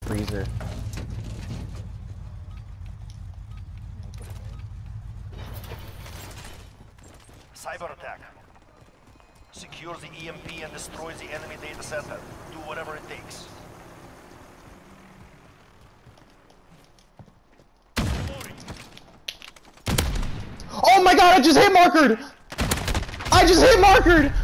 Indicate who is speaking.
Speaker 1: freezer.
Speaker 2: Cyber attack. Secure the EMP and destroy the enemy data center. Do whatever it takes.
Speaker 1: Oh my god, I just hit markered! I just hit markered!